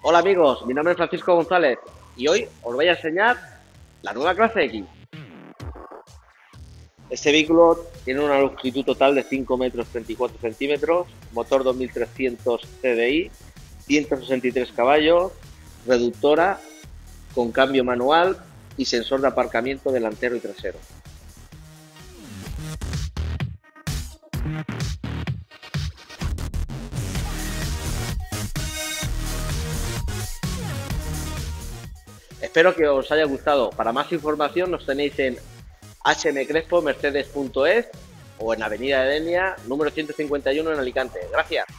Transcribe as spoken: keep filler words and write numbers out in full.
Hola amigos, mi nombre es Francisco González y hoy os voy a enseñar la nueva clase X. Este vehículo tiene una longitud total de cinco metros treinta y cuatro centímetros, motor dos mil trescientos C D I, ciento sesenta y tres caballos, reductora con cambio manual y sensor de aparcamiento delantero y trasero. Espero que os haya gustado. Para más información nos tenéis en h m crespo mercedes punto es o en Avenida Edenia, número ciento cincuenta y uno en Alicante. Gracias.